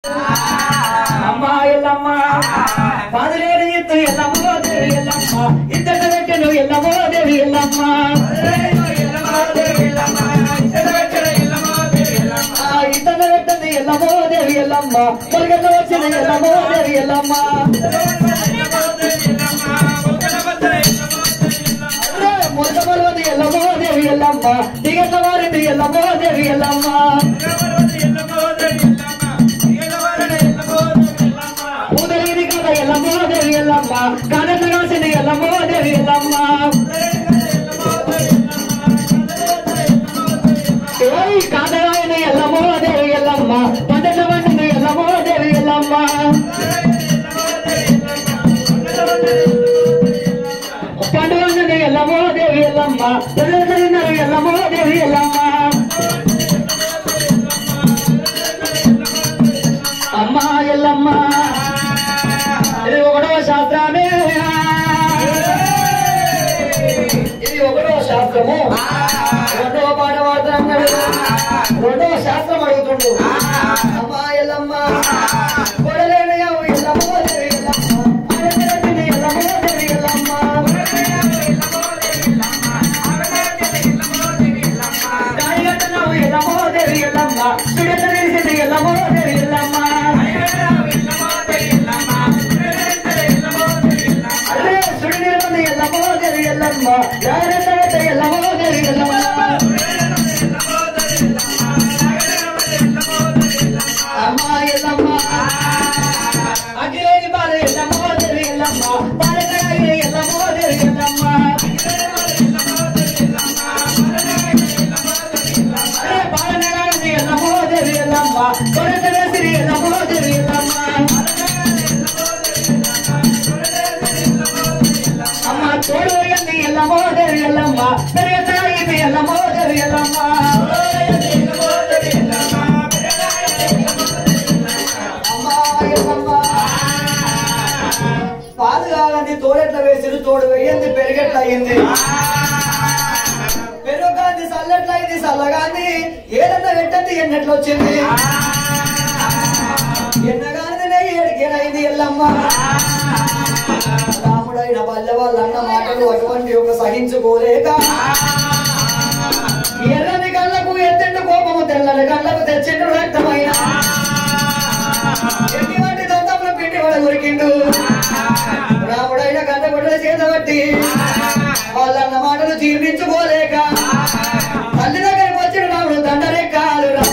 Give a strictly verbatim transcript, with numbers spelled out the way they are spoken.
అమ్మా ఎల్లమ్మ పాదలేరు ఎత్తు ఎల్లమ్మో దేవి ఎల్లమ్మ ఇద్దరు పెట్టెను ఎల్లమ్మో దేవి ఎల్లమ్మ ఇద్దరు పెట్టింది ఎల్లమ్మో దేవి ఎల్లమ్మ పొలిగెల్ల వచ్చింది ఎల్లమ్మో దేవి ఎల్లమ్మ మొలకమలవది ఎల్లమ్మో దేవి ఎల్లమ్మ దిగెల్ల వారింది ఎల్లమ్మో దేవి ఎల్లమ్మ ఊదలిది కదా ఎల్లమ్మో దేవి ఎల్లమ్మ కాదెల్ల కాసింది ఎల్లమ్మో దేవి ఎల్లమ్మ కాదరాయని ఎల్లమ్మో దేవి ఎల్లమ్మ పందెల్ల వంటిది ఎల్లమ్మో దేవి ఎల్లమ్మ పండుగ ఎల్లమ్మో దేవి ఎల్లమ్మ పిల్లలు ఎల్లమ్మో దేవి ఎల్లమ్మ అమ్మా ఎల్లమ్మ ఇది ఒకటో శాస్త్రమే ఇది ఒకటో శాస్త్రము రెండో పాట పాడుతున్నాడు రెండో శాస్త్రం అడుగుతుండు అమ్మా ఎల్లమ్మ కొడలేని ఎల్లమ్మో దేవి ఎల్లమ్మ ఎల్లమ్మో దేవి ఎల్లమ్మ ఎల్లమ్మో దేవి ఎల్లమ్మ సుడత తెలిసింది ఎల్లమ్మో దేవి ఎల్లమ్మ అరే సుడి నిలబడి ఎల్లమ్మో దేవి ఎల్లమ్మ జాగ్రత్త ఎల్లమ్మో దేవి ఎల్లమ్మ అమ్మా ఎల్లమ్మ అఖిలేని బాల ఎల్లమ్మో దేవి ఎల్లమ్మ బాలకరాయి ఎల్లమ్మో దేవి ఎల్లమ్మ ఎల్లమ్మో దేవి ఎల్లమ్మ కొరతవేసిరి ఎల్లమ్మో దేవి ఎల్లమ్మ అమ్మ తోడు వేయండి ఎల్లమ్మో దేవి ఎల్లమ్మ పెరగతాయి ఎల్లమ్మో దేవి ఎల్లమ్మ అమ్మా ఎల్లమ్మ పాలు కావాలండి తోడెట్ల వేసిరు తోడు వేయండి పెరిగెట్ల అయ్యింది పెరుగాంది చల్లట్లయింది చల్లగాంది ఏదన్నా పెట్టండి ఎన్నట్లు వచ్చింది ఎన్నగాని ఏడికేనైంది ఎల్లమ్మ రాముడైన పల్లె వాళ్ళు అన్న మాటలు అటువంటి ఒక సహించుకోలేక ఎర్రని కళ్ళకు ఎత్తిండు కోపము తెల్లని కళ్ళకు తెచ్చిండు రక్తమైన ఎటువంటి దొంతములు పిండి వాడు ఉరికిండు రాముడైన గంట గుడ్డల చేత బట్టి వాళ్ళన్న మాటలు జీర్ణించుకోలేక తల్లి దగ్గరికి వచ్చిన రాముడు దండరెక్కాలు